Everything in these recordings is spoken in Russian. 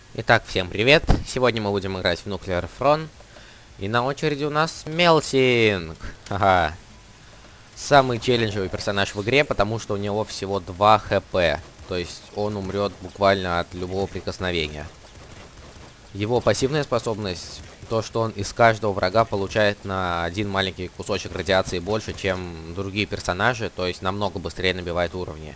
Итак, всем привет! Сегодня мы будем играть в Nuclear Throne. И на очереди у нас Мелтинг. Ага. Самый челленджевый персонаж в игре, потому что у него всего 2 хп. То есть он умрет буквально от любого прикосновения. Его пассивная способность, то что он из каждого врага получает на один маленький кусочек радиации больше, чем другие персонажи. То есть намного быстрее набивает уровни.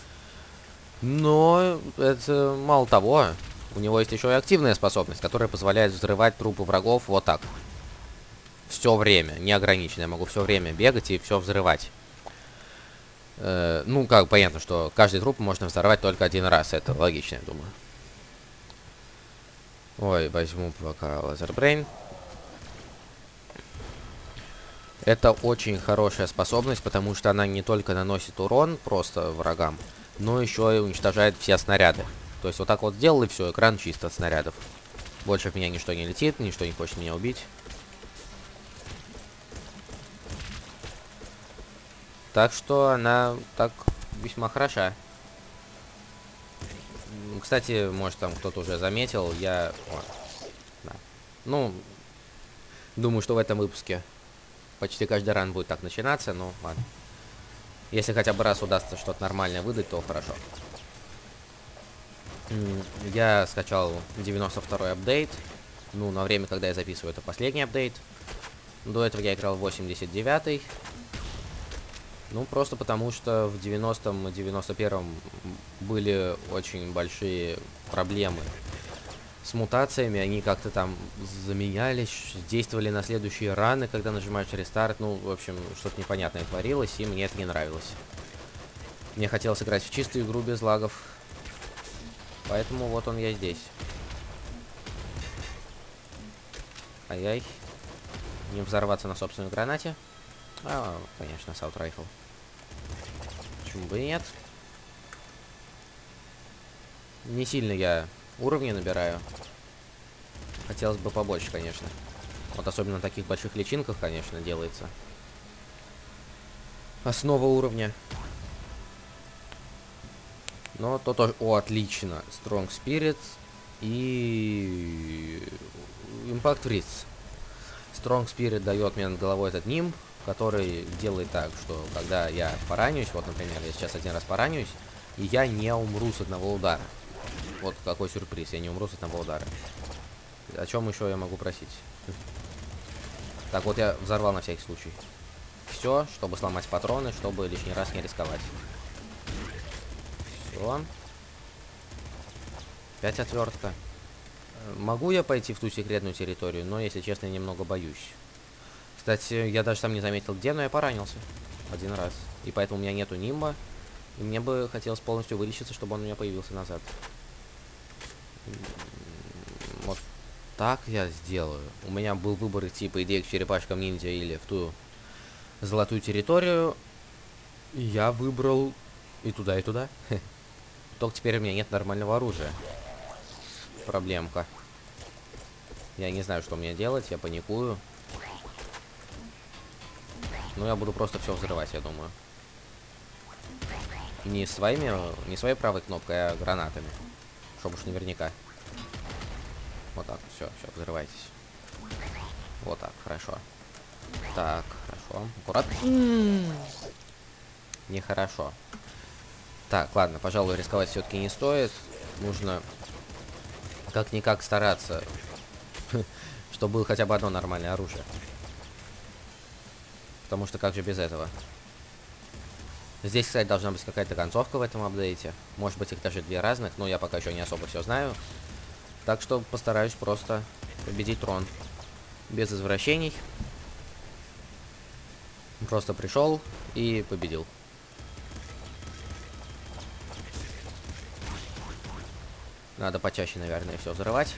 Но это мало того. У него есть еще и активная способность, которая позволяет взрывать трупы врагов вот так. Все время, неограниченно. Я могу все время бегать и все взрывать. Ну, как понятно, что каждый труп можно взорвать только один раз. Это логично, я думаю. Ой, возьму пока Лазербрейн. Это очень хорошая способность, потому что она не только наносит урон просто врагам, но еще и уничтожает все снаряды. То есть вот так вот сделал, и все, экран чист от снарядов. Больше в меня ничто не летит, ничто не хочет меня убить. Так что она так весьма хороша. Кстати, может там кто-то уже заметил, я... О, да. Ну, думаю, что в этом выпуске почти каждый ран будет так начинаться, ну ладно. Если хотя бы раз удастся что-то нормальное выдать, то хорошо. Я скачал 92-й апдейт. Ну, на время, когда я записываю, это последний апдейт. До этого я играл в 89-й. Ну, просто потому что в 90-м и 91-м были очень большие проблемы с мутациями. Они как-то там заменялись, действовали на следующие раны, когда нажимаешь рестарт. Ну, в общем, что-то непонятное творилось, и мне это не нравилось. Мне хотелось играть в чистую игру без лагов. Поэтому вот он я здесь. Ай-яй. Не взорваться на собственной гранате. А, конечно, Assault Rifle. Почему бы и нет? Не сильно я уровни набираю. Хотелось бы побольше, конечно. Вот особенно на таких больших личинках, конечно, делается основа уровня. Но то тоже... О, отлично. Strong Spirit и... Impact Wreath. Strong Spirit дает мне над головой этот нимб, который делает так, что когда я поранюсь, вот, например, я сейчас один раз поранюсь, и я не умру с одного удара. Вот какой сюрприз, я не умру с одного удара. О чем еще я могу просить? Так, вот я взорвал на всякий случай. Все, чтобы сломать патроны, чтобы лишний раз не рисковать. Все. 5 отвертка. Могу я пойти в ту секретную территорию, но, если честно, я немного боюсь. Кстати, я даже сам не заметил где, но я поранился. Один раз. И поэтому у меня нету нимба. И мне бы хотелось полностью вылечиться, чтобы он у меня появился назад. Вот так я сделаю. У меня был выбор идти, по идее, к черепашкам ниндзя или в ту золотую территорию. И я выбрал и туда, и туда. Только теперь у меня нет нормального оружия. Проблемка. Я не знаю, что мне делать, я паникую. Ну, я буду просто все взрывать, я думаю. Не своей правой кнопкой, а гранатами. Чтобы уж наверняка. Вот так, все, взрывайтесь. Вот так, хорошо. Так, хорошо. Аккуратно. Нехорошо. Так, ладно, пожалуй, рисковать все-таки не стоит. Нужно как-никак стараться, чтобы было хотя бы одно нормальное оружие. Потому что как же без этого? Здесь, кстати, должна быть какая-то концовка в этом апдейте. Может быть, их даже 2 разных, но я пока еще не особо все знаю. Так что постараюсь просто победить трон. Без извращений. Просто пришел и победил. Надо почаще, наверное, все взрывать.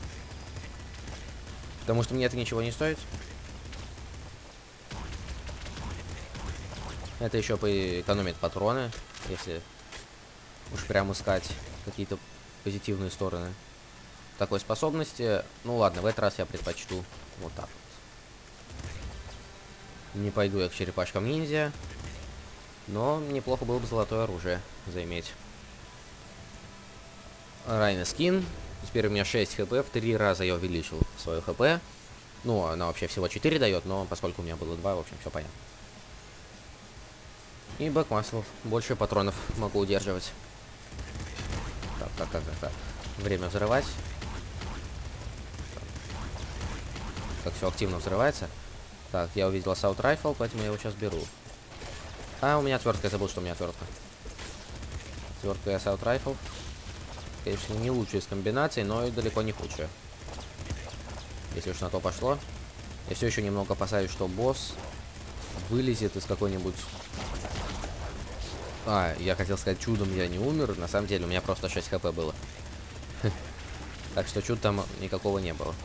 Потому что мне это ничего не стоит. Это еще поэкономит патроны, если уж прям искать какие-то позитивные стороны такой способности. Ну ладно, в этот раз я предпочту вот так вот. Не пойду я к черепашкам ниндзя, но неплохо было бы золотое оружие заиметь. Райна скин. Теперь у меня 6 хп, в 3 раза я увеличил свое хп. Ну, она вообще всего 4 дает, но поскольку у меня было 2, в общем, все понятно. И бэкмаслов. Больше патронов могу удерживать. Так. Время взрывать. Как все активно взрывается. Так, я увидел Assault Rifle, поэтому я его сейчас беру. А, у меня отвертка, я забыл, что у меня отвертка. Отвертка и Assault Rifle. Конечно, не лучшая из комбинаций, но и далеко не худшая. Если уж на то пошло. Я все еще немного опасаюсь, что босс вылезет из какой-нибудь... А, я хотел сказать, чудом я не умер. На самом деле у меня просто 6 хп было. Так что чуда там никакого не было.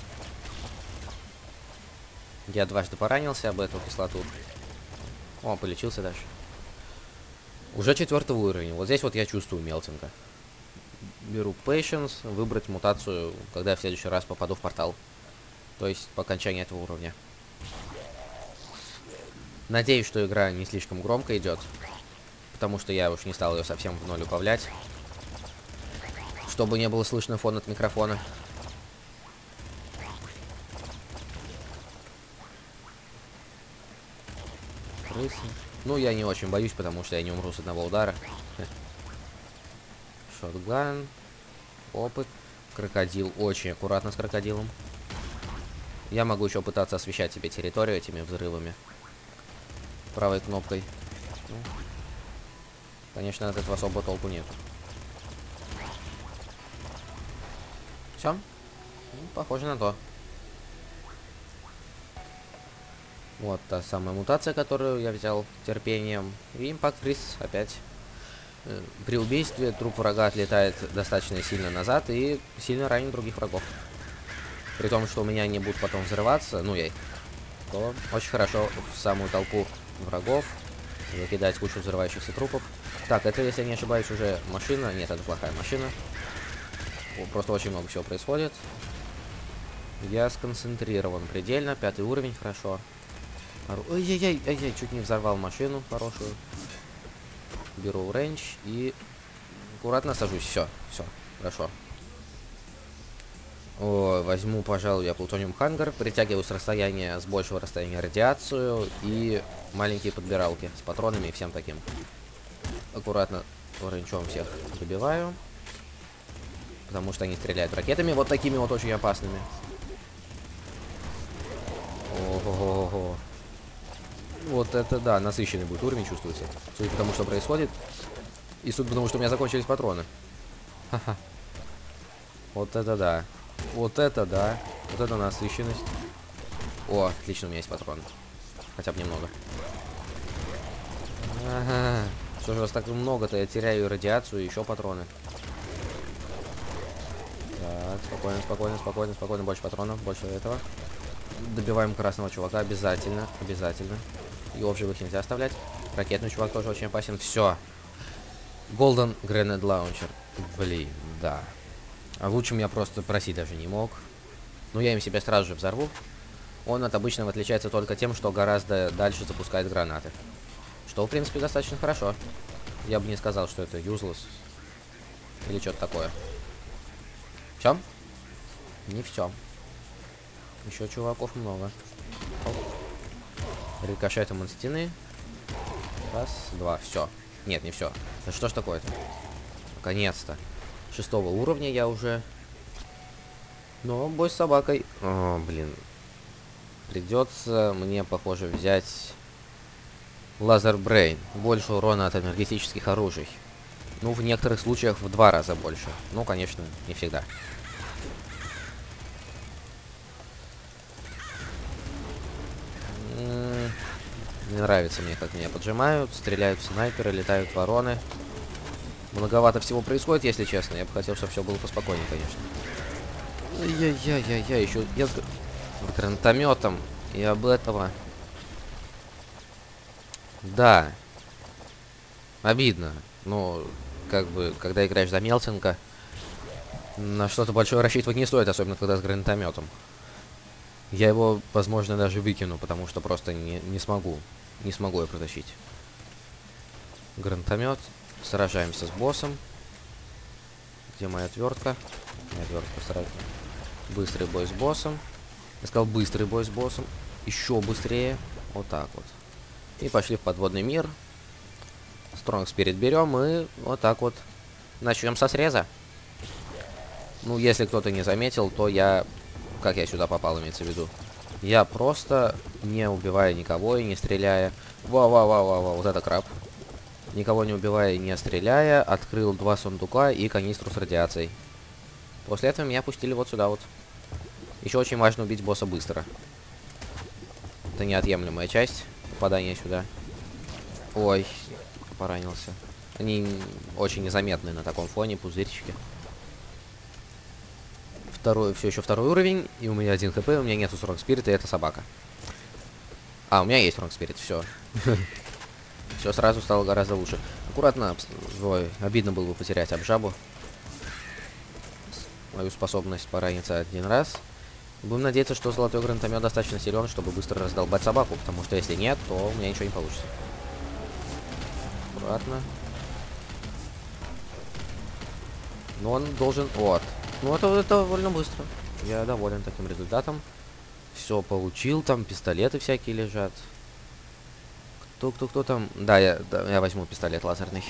Я дважды поранился об эту кислоту. О, полечился даже. Уже 4-й уровень. Вот здесь вот я чувствую мелтинга. Беру Patience, выбрать мутацию, когда я в следующий раз попаду в портал. То есть по окончании этого уровня. Надеюсь, что игра не слишком громко идет. Потому что я уж не стал ее совсем в ноль убавлять. Чтобы не было слышно фон от микрофона. Крысы. Ну, я не очень боюсь, потому что я не умру с одного удара. Шотган. Опыт. Крокодил. Очень аккуратно с крокодилом. Я могу еще пытаться освещать себе территорию этими взрывами. Правой кнопкой. Ну, конечно, от этого особо толку нет. Все? Ну, похоже на то. Вот та самая мутация, которую я взял терпением. И импакт фриз опять. При убийстве труп врага отлетает достаточно сильно назад и сильно ранит других врагов. При том, что у меня они будут потом взрываться, ну я, то очень хорошо в самую толпу врагов закидать кучу взрывающихся трупов. Так, это, если я не ошибаюсь, уже машина. Нет, это плохая машина. Просто очень много всего происходит. Я сконцентрирован предельно. 5-й уровень, хорошо. Ай-яй-яй, чуть не взорвал машину хорошую. Беру рейндж и аккуратно сажусь. Все, хорошо. О, возьму, пожалуй, я плутониум хангар. Притягиваю с расстояния, с большего расстояния радиацию и маленькие подбиралки с патронами и всем таким. Аккуратно рейнджом всех добиваю. Потому что они стреляют ракетами вот такими вот очень опасными. Ого-го-го. Вот это да, насыщенный будет уровень, чувствуется. Судя по тому, что происходит. И судя по тому, что у меня закончились патроны. Ха-ха. Вот это да. Вот это да. Вот это насыщенность. О, отлично, у меня есть патроны. Хотя бы немного. Ага. Что же у вас так много-то? Я теряю радиацию и еще патроны. Так, спокойно. Больше патронов, больше этого. Добиваем красного чувака. Обязательно. Его в живых нельзя оставлять. Ракетный чувак тоже очень опасен. Все. Golden Grenade Launcher. Блин, да. А лучше я просто просить даже не мог. Но я им себя сразу же взорву. Он от обычного отличается только тем, что гораздо дальше запускает гранаты. Что, в принципе, достаточно хорошо. Я бы не сказал, что это useless. Или что-то такое. Все? Не все. Еще чуваков много. Рикошетом от стены. Раз, два, все. Нет, не все. Да что ж такое-то? Наконец-то. 6-го уровня я уже. Но бой с собакой. О, блин. Придется мне, похоже, взять Лазер Брейн. Больше урона от энергетических оружий. Ну, в некоторых случаях в 2 раза больше. Ну, конечно, не всегда. Не нравится мне, как меня поджимают. Стреляют снайперы, летают вороны. Многовато всего происходит, если честно. Я бы хотел, чтобы все было поспокойнее, конечно. Ай-яй-яй-яй-яй, еще я с гранатометом. И об этого. Да. Обидно. Но, как бы, когда играешь за мелтинга, на что-то большое рассчитывать не стоит, особенно когда с гранатометом. Я его, возможно, даже выкину, потому что просто не смогу. Не смогу я протащить. Гранатомет. Сражаемся с боссом. Где моя отвертка? Отвертка сразу. Быстрый бой с боссом. Я сказал быстрый бой с боссом. Еще быстрее. Вот так вот. И пошли в подводный мир. Strong Spirit берем и вот так вот начнем со среза. Ну, если кто-то не заметил, то я... Как я сюда попал, имеется в виду? Я просто, не убивая никого и не стреляя... Вау, вот это краб. Никого не убивая и не стреляя, открыл 2 сундука и канистру с радиацией. После этого меня пустили вот сюда вот. Еще очень важно убить босса быстро. Это неотъемлемая часть попадания сюда. Ой, поранился. Они очень незаметны на таком фоне, пузырчики. Все еще второй уровень, и у меня 1 хп, у меня нету Strong Spirit, и это собака. А, у меня есть Strong Spirit, все. Все сразу стало гораздо лучше. Аккуратно, ой, обидно было бы потерять обжабу. Мою способность пораниться 1 раз. Будем надеяться, что золотой гранатомет достаточно силен, чтобы быстро раздолбать собаку, потому что если нет, то у меня ничего не получится. Аккуратно. Но он должен... Вот. Ну, это довольно быстро. Я доволен таким результатом. Все получил, там пистолеты всякие лежат. Кто там? Да, я возьму пистолет лазерный.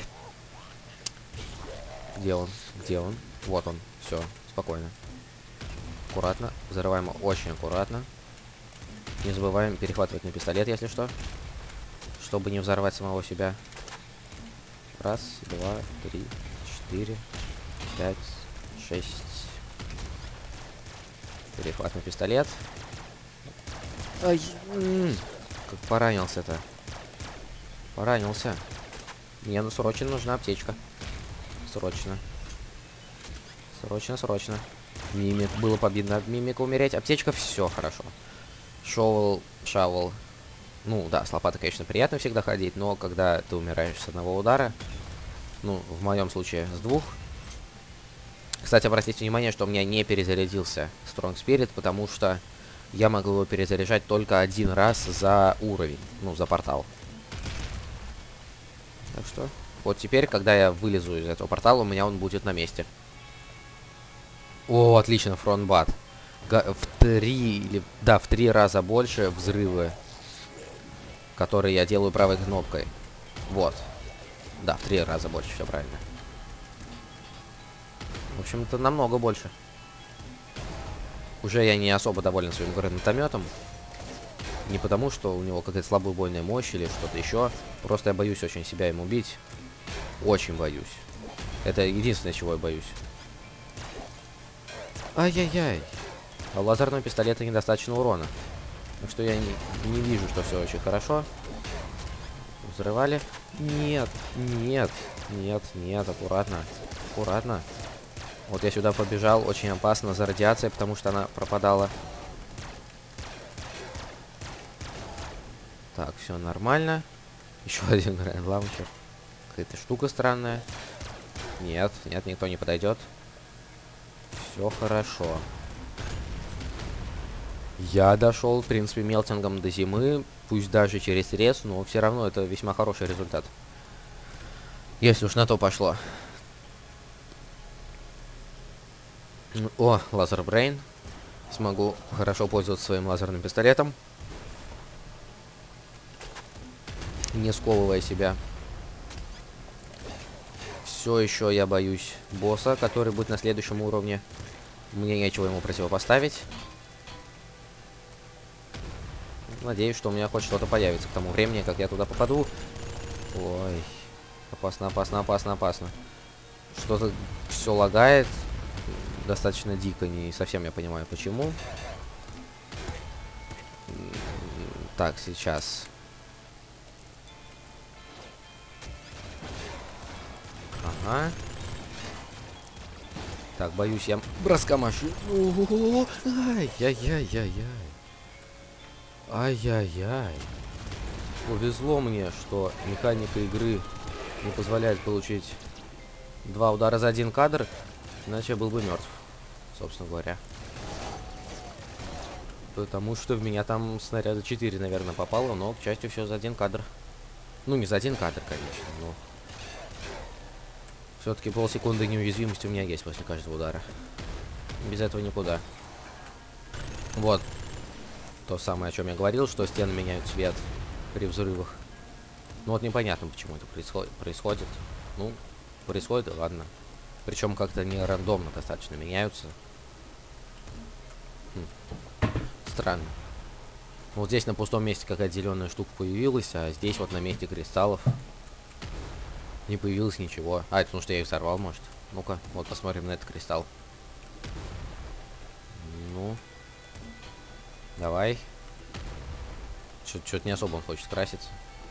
Где он? Где он? Вот он. Все, спокойно. Аккуратно. Взрываем очень аккуратно. Не забываем перехватывать на пистолет, если что. Чтобы не взорвать самого себя. 1, 2, 3, 4, 5, 6. Перехват на пистолет. Ай, как поранился-то. Поранился. Мне срочно нужна аптечка. Срочно. Срочно. Мимик. Было победно от мимика умереть. Аптечка, все хорошо. Шавел. Ну да, с лопатой, конечно, приятно всегда ходить, но когда ты умираешь с 1 удара, ну, в моем случае с 2. Кстати, обратите внимание, что у меня не перезарядился Strong Spirit, потому что я могу его перезаряжать только 1 раз за уровень, ну, за портал. Так что, вот теперь, когда я вылезу из этого портала, у меня он будет на месте. О, отлично, фронтбат. В 3 раза больше взрывы, которые я делаю правой кнопкой. Вот. Да, в 3 раза больше, все правильно. В общем-то, намного больше. Уже я не особо доволен своим гранатометом. Не потому, что у него какая-то слабая убойная мощь или что-то еще. Просто я боюсь очень себя им убить. Очень боюсь. Это единственное, чего я боюсь. Ай-яй-яй. А у лазерного пистолета недостаточно урона. Так что я не вижу, что все очень хорошо. Взрывали. Нет, аккуратно. Аккуратно. Вот я сюда побежал, очень опасно за радиацией, потому что она пропадала. Так, все нормально. Еще один гранд-лаунчер. Какая-то штука странная. Нет, никто не подойдет. Все хорошо. Я дошел, в принципе, мелтингом до зимы. Пусть даже через рез, но все равно это весьма хороший результат. Если уж на то пошло. О, лазер брейн. Смогу хорошо пользоваться своим лазерным пистолетом, не сковывая себя. Все еще я боюсь босса, который будет на следующем уровне. Мне нечего ему противопоставить. Надеюсь, что у меня хоть что-то появится к тому времени, как я туда попаду. Ой, опасно. Что-то все лагает. Достаточно дико, не совсем я понимаю, почему. Так, сейчас. Ага. Так, боюсь я броска машины. Ай-яй-яй. Повезло мне, что механика игры не позволяет получить 2 удара за 1 кадр, иначе я был бы мертв, собственно говоря. Потому что в меня там снаряда 4, наверное, попало, но, к счастью, все за 1 кадр. Ну, не за 1 кадр, конечно, но... Все-таки полсекунды неуязвимости у меня есть после каждого удара. Без этого никуда. Вот. То самое, о чем я говорил, что стены меняют цвет при взрывах. Ну вот непонятно, почему это происходит. Ну, происходит, и ладно. Причем как-то не рандомно достаточно меняются. Странно. Вот здесь на пустом месте какая-то зеленая штука появилась, а здесь вот на месте кристаллов не появилось ничего. А, это потому что я их взорвал, может. Ну-ка, вот посмотрим на этот кристалл. Ну. Давай. Что-то не особо он хочет краситься.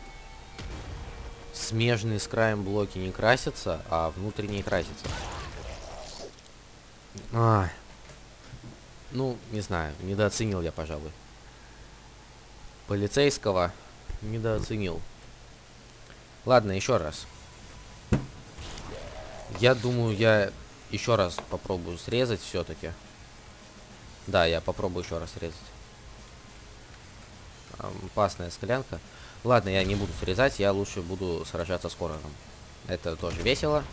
Смежные с краем блоки не красятся, а внутренние красятся. Ну, не знаю, недооценил я, пожалуй. Полицейского недооценил. Ладно, еще раз. Я думаю, я еще раз попробую срезать все-таки. Да, я попробую еще раз срезать. Опасная склянка. Ладно, я не буду срезать, я лучше буду сражаться с Конором. Это тоже весело.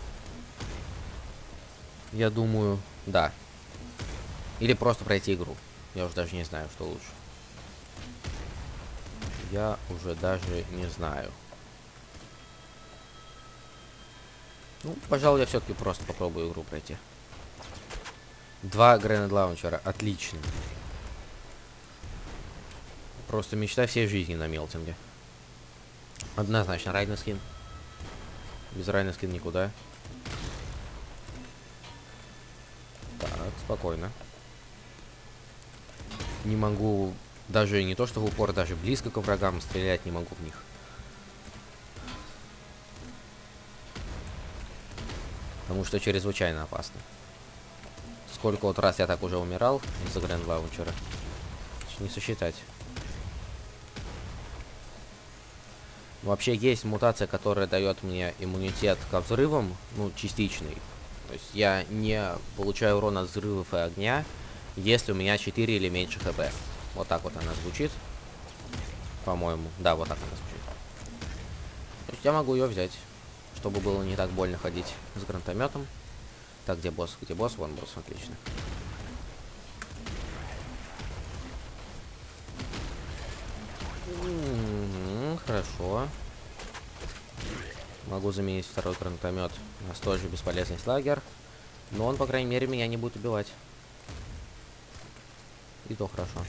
Я думаю, да. Или просто пройти игру. Я уже даже не знаю, что лучше. Я уже даже не знаю. Ну, пожалуй, я все-таки просто попробую игру пройти. 2 Гренед Лаунчера. Отлично. Просто мечта всей жизни на Мелтинге. Однозначно райный скин. Без райный скин никуда. Так, спокойно. Не могу даже не то что в упор, даже близко к врагам стрелять не могу в них. Потому что чрезвычайно опасно. Сколько вот раз я так уже умирал из-за Гренед Лаунчера. Не сосчитать. Вообще есть мутация, которая дает мне иммунитет ко взрывам, ну, частичный. То есть я не получаю урон от взрывов и огня, если у меня 4 или меньше хп. Вот так вот она звучит. По-моему. Да, вот так она звучит. То есть я могу ее взять, чтобы было не так больно ходить с гранатометом. Так, где босс? Где босс? Вон босс, отлично. Хорошо. Могу заменить второй гранатомет на столь же бесполезный слагер. Но он, по крайней мере, меня не будет убивать. И то хорошо.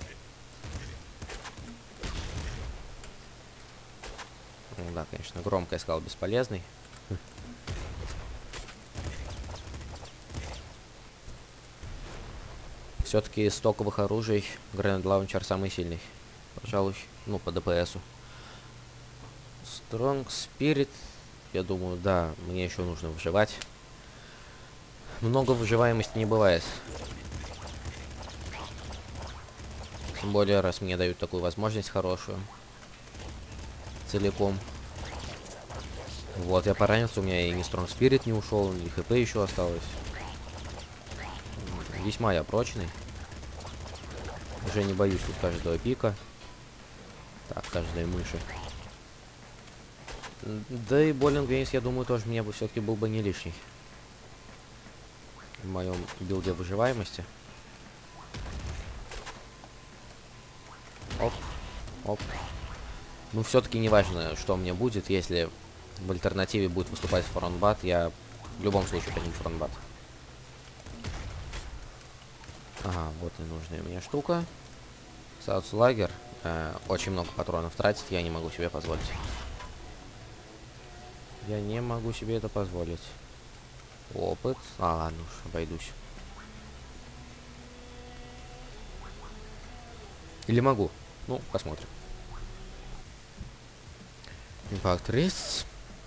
Ну да, конечно, громко искал бесполезный. Все-таки из стоковых оружий Гренед Лаунчер самый сильный. Пожалуй, ну, по ДПСу. Strong Spirit. Я думаю, да, мне еще нужно выживать. Много выживаемости не бывает. Тем более, раз мне дают такую возможность хорошую. Целиком. Вот, я поранился, у меня и не Strong Spirit не ушел, и ХП еще осталось. Весьма я прочный. Уже не боюсь тут каждого пика. Так, каждой мыши. Да и Боллинг Вейнс, я думаю, тоже мне бы все-таки был бы не лишний. В моем билде выживаемости. Оп, оп. Ну, все-таки не важно, что мне будет, если в альтернативе будет выступать фронтбат, я в любом случае подниму фронтбат. Ага, вот и нужная мне штука. Саутслагер. Очень много патронов тратить, я не могу себе позволить. Я не могу себе это позволить. Опыт. А, ладно уж, обойдусь. Или могу? Ну, посмотрим. Импакт рейс.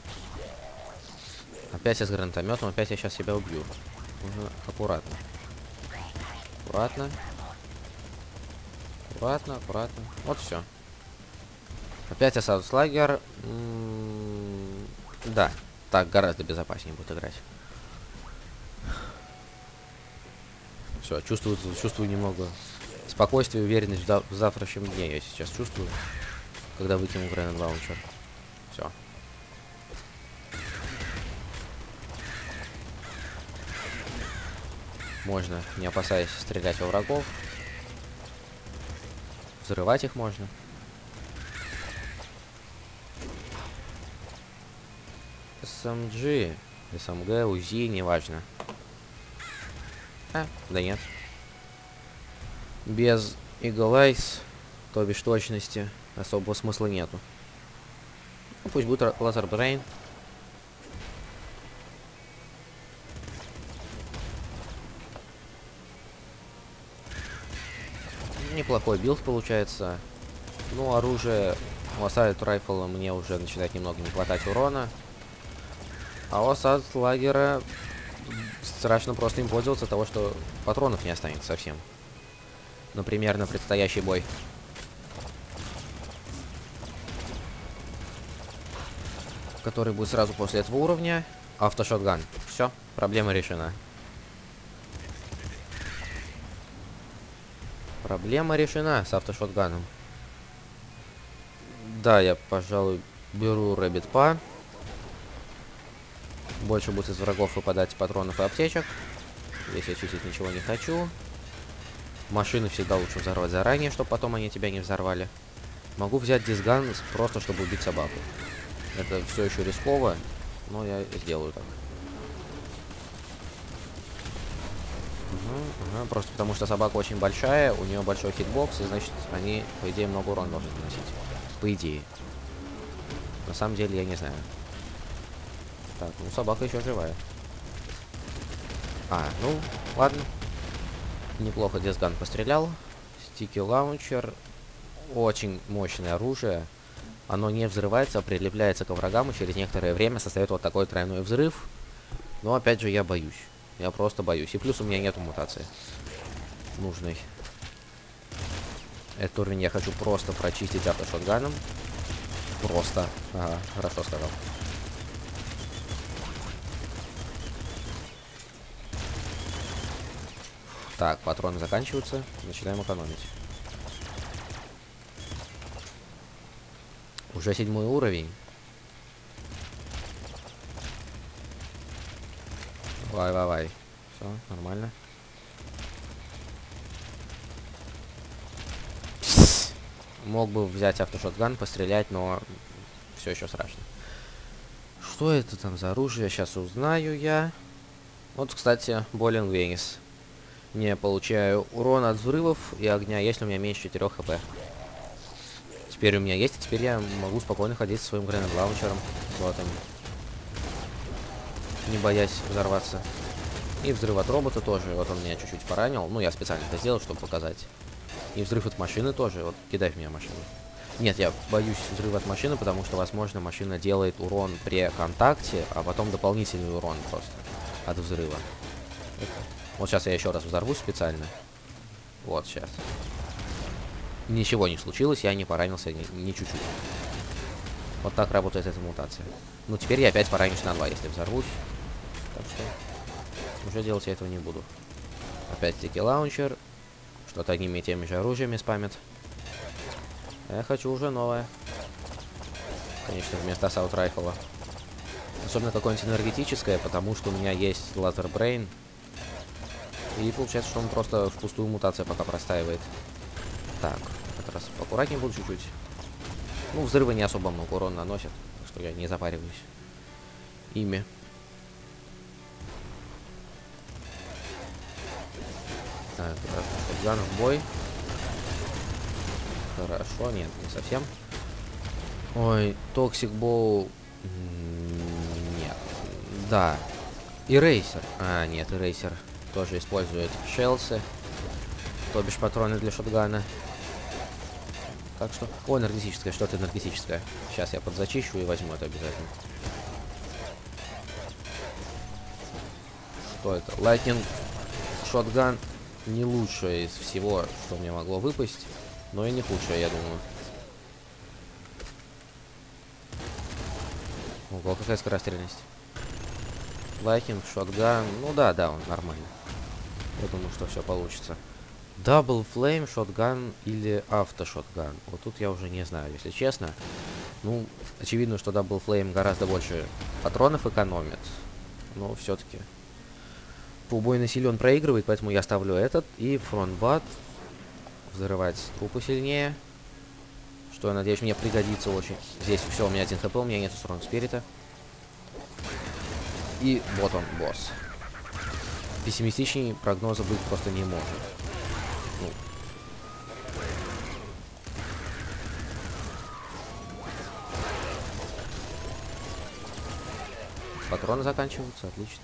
Опять я с гранатометом, опять я сейчас себя убью. Нужно аккуратно. Аккуратно. Аккуратно, аккуратно. Вот все. Опять ассаут-слагер. Да, так гораздо безопаснее будет играть. Все, чувствую немного спокойствия и уверенность в завтрашнем дне. Я сейчас чувствую, когда выкину Гренед Лаунчер. Все. Можно, не опасаясь, стрелять во врагов. Взрывать их можно. SMG, СМГ, УЗИ, неважно. Да нет. Без Eagle Eyes, то бишь точности, особого смысла нету. Ну, пусть будет Laser Brain. Неплохой билд получается. Ну, оружие у Assault Rifle мне уже начинает немного не хватать урона. А у Assault Лагера страшно просто им пользоваться, того, что патронов не останется совсем. Например, на предстоящий бой. Который будет сразу после этого уровня. Автошотган. Все, проблема решена. Проблема решена с автошотганом. Да, я, пожалуй, беру Rabbit Pa. Больше будет из врагов выпадать патронов и аптечек. Здесь я чистить ничего не хочу. Машины всегда лучше взорвать заранее, чтобы потом они тебя не взорвали. Могу взять дисган просто, чтобы убить собаку. Это все еще рисково, но я сделаю так. Просто потому что собака очень большая, у нее большой хитбокс, и значит они, по идее, много урона должны наносить. По идее. На самом деле я не знаю. Так, ну собака еще живая. Ну, ладно. Неплохо дисган пострелял. Стики лаунчер. Очень мощное оружие. Оно не взрывается, а прилепляется к врагам, и через некоторое время создает вот такой тройной взрыв. Но опять же я боюсь. Я просто боюсь. И плюс у меня нету мутации нужной. Этот уровень я хочу просто прочистить автошотганом. Просто. Ага, хорошо сказал. Так, патроны заканчиваются. Начинаем экономить. Уже 7-й уровень. Давай. Все, нормально. Мог бы взять автошотган, пострелять, но все еще страшно. Что это там за оружие? Сейчас узнаю я. Вот, кстати, Boiling Venice. Не получаю урона от взрывов и огня, если у меня меньше 4 хп. Теперь у меня есть, и теперь я могу спокойно ходить со своим гранат лаунчером. Вот он. Не боясь взорваться. И взрыв от робота тоже. Вот он меня чуть-чуть поранил. Ну, я специально это сделал, чтобы показать. И взрыв от машины тоже. Вот, кидай в меня машину. Нет, я боюсь взрыва от машины, потому что, возможно, машина делает урон при контакте, а потом дополнительный урон просто от взрыва. Вот сейчас я еще раз взорвусь специально. Вот сейчас. Ничего не случилось, я не поранился ни чуть-чуть. Вот так работает эта мутация. Ну, теперь я опять поранюсь на 2, если взорвусь. Так что уже делать я этого не буду. Опять стики лаунчер. Что-то одними и теми же оружиями спамят. Я хочу уже новое. Конечно, вместо Assault Rifle. Особенно какое-нибудь энергетическое, потому что у меня есть Laser Brain. И получается, что он просто впустую мутация пока простаивает. Так, как раз поаккуратнее буду чуть-чуть. Ну, взрывы не особо много урона наносят, так что я не запариваюсь ими. Так, шотган в бой. Хорошо, нет, не совсем. Ой, Toxic Bow. Нет. Да. Eraser. Нет, Eraser тоже использует шелсы. То бишь патроны для шотгана. Так что... О, энергетическое, что-то энергетическое. Сейчас я подзачищу и возьму это обязательно. Что это? Lightning шотган не лучшее из всего, что мне могло выпасть. Но и не худшее, я думаю. Ого, какая скорострельность. Lightning шотган. Ну да, он нормально. Я думаю, что все получится. Double Flame, шотган или автошотган. Вот тут я уже не знаю, если честно. Ну, очевидно, что Double Flame гораздо больше патронов экономит. Но все-таки. по убойной силе он проигрывает, поэтому я ставлю этот. И фронтбат. Взрывать трупы сильнее. Что, я надеюсь, мне пригодится очень. Здесь все, у меня 1 хп, у меня нету Стронг Спирита. И вот он, босс. Пессимистичнее прогноза быть просто не может. Ну. Патроны заканчиваются, отлично.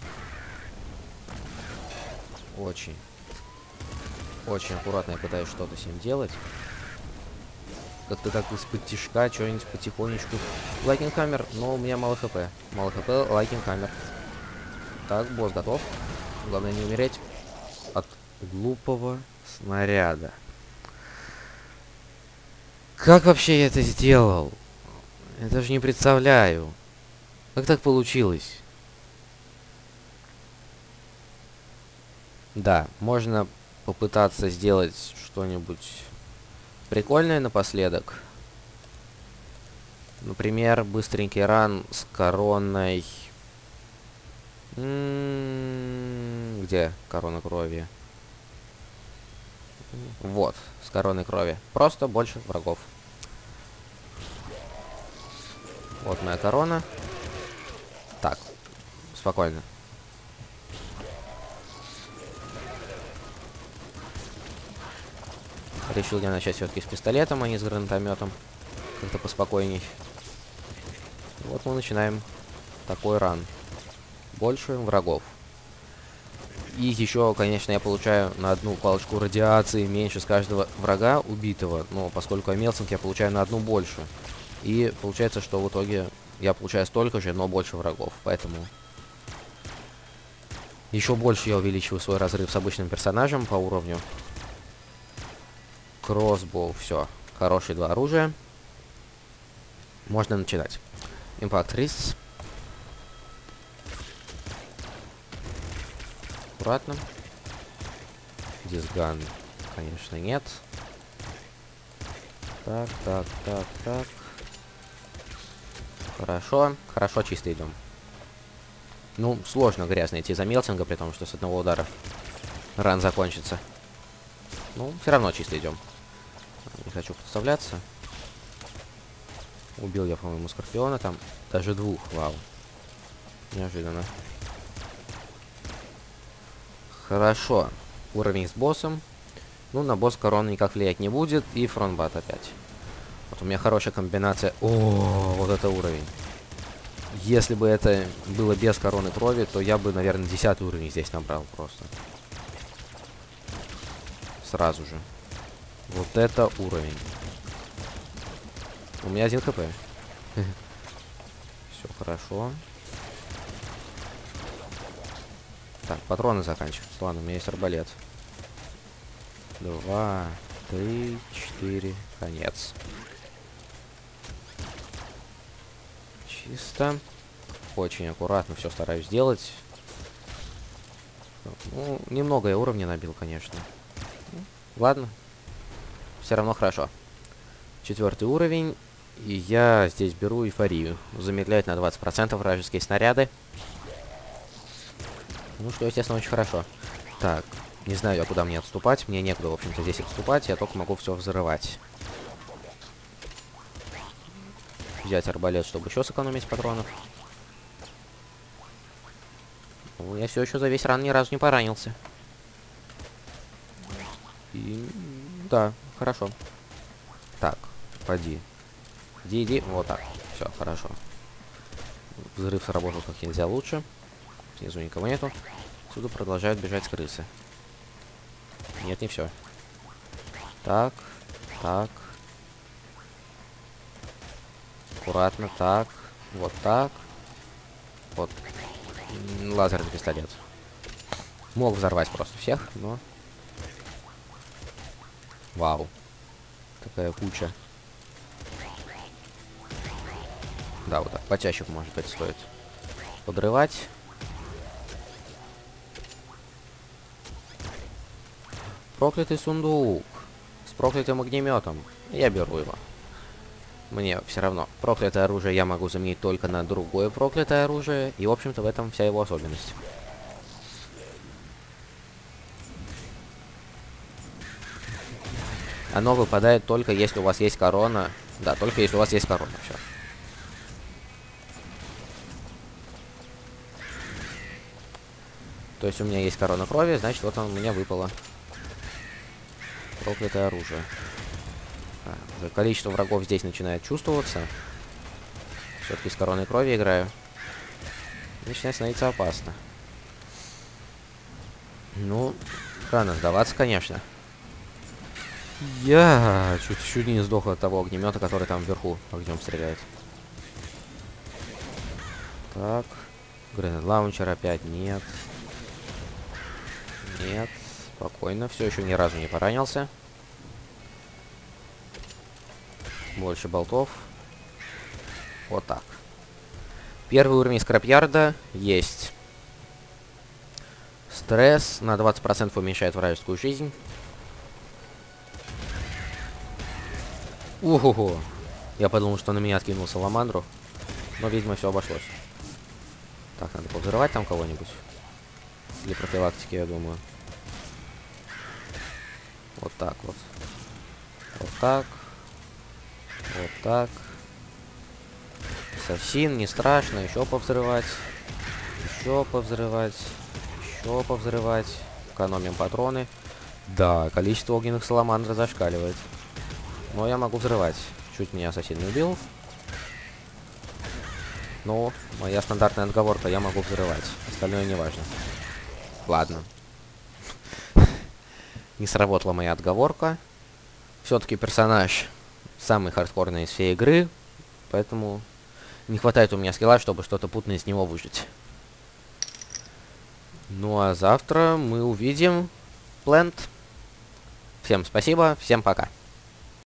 Очень аккуратно я пытаюсь что-то с ним делать. Как-то так из-под тишка, что-нибудь потихонечку. Лайкинг камер, но у меня мало хп. Мало хп, лайкинг камер. Так, босс готов. Главное не умереть от глупого снаряда. Как вообще я это сделал? Я даже не представляю. Как так получилось? Да, можно попытаться сделать что-нибудь прикольное напоследок. Например, быстренький ран с короной. Где корона крови? Вот, с короной крови. Просто больше врагов. Вот моя корона. Так, спокойно. Решил я начать все-таки с пистолетом, а не с гранатометом. Как-то поспокойней. Вот мы начинаем такой ран. Больше врагов. И еще, конечно, я получаю на одну палочку радиации меньше с каждого врага убитого. Но поскольку я мелцинг, я получаю на одну больше. И получается, что в итоге я получаю столько же, но больше врагов. Поэтому еще больше я увеличиваю свой разрыв с обычным персонажем по уровню. Кроссбоу, все. Хорошие 2 оружия. Можно начинать. Impact Wrists. Аккуратно. Дисган, конечно, нет. Так. Хорошо. Хорошо, чисто идем. Ну, сложно грязно идти за мелцинга, при том, что с одного удара ран закончится. Ну, все равно чисто идем. Не хочу подставляться. Убил я, по-моему, скорпиона там. Даже 2. Вау. Неожиданно. Хорошо. Уровень с боссом. Ну, на босс корона никак влиять не будет. И фронтбат опять. Вот у меня хорошая комбинация. О, вот это уровень. Если бы это было без короны крови, то я бы, наверное, 10 уровень здесь набрал просто. Сразу же. Вот это уровень. У меня 1 хп. Все хорошо. Так, патроны заканчиваются. Ладно, у меня есть арбалет. 2, 3, 4. Конец. Чисто. Очень аккуратно все стараюсь делать. Ну, немного я уровня набил, конечно. Ладно. Все равно хорошо. 4 уровень. И я здесь беру эйфорию. Замедляет на 20% вражеские снаряды. Ну, что, естественно, очень хорошо. Так, не знаю я, куда мне отступать. Мне некуда, в общем-то, здесь отступать. Я только могу все взрывать. Взять арбалет, чтобы еще сэкономить патронов. Ну, я все еще за весь ран ни разу не поранился. И... да, хорошо. Так, поди. Иди. Вот так. Все, хорошо. Взрыв сработал как нельзя лучше. Снизу никого нету. Отсюда продолжают бежать крысы. Нет, не все. Так. Аккуратно, так. Вот так. Вот. Лазерный пистолет. Мог взорвать просто всех, но... Вау. Такая куча. Да, вот так. Почаще, может быть, стоит подрывать. Проклятый сундук. С проклятым огнеметом. Я беру его. Мне все равно. Проклятое оружие я могу заменить только на другое проклятое оружие. И, в общем-то, в этом вся его особенность. Оно выпадает только если у вас есть корона. Да, только если у вас есть корона. Все. То есть у меня есть корона крови, значит, вот он у меня выпало. Проклятое оружие. Уже количество врагов здесь начинает чувствоваться. Все-таки с короной крови играю. Начинает становиться опасно. Ну, рано сдаваться, конечно. Я чуть не сдох от того огнемета, который там вверху огнем стреляет. Так. Гренад лаунчер опять нет. Нет. Спокойно. Все еще ни разу не поранился. Больше болтов. Вот так. Первый уровень скрапьярда есть. Стресс на 20% уменьшает вражескую жизнь. Уху-ху. Я подумал, что на меня откинул саламандру. Но, видимо, все обошлось. Так, надо повзрывать там кого-нибудь. Для профилактики, я думаю. Вот так вот. Вот так. Вот так. Ассасин, не страшно. Еще повзрывать. Еще повзрывать. Еще повзрывать. Экономим патроны. Да, количество огненных саламандр зашкаливает. Но я могу взрывать. Чуть меня ассасин не убил. Но моя стандартная отговорка, я могу взрывать. Остальное не важно. Ладно. Не сработала моя отговорка. Все-таки персонаж самый хардкорный из всей игры. Поэтому не хватает у меня скилла, чтобы что-то путное из него выжить. Ну а завтра мы увидим Плент. Всем спасибо, всем пока.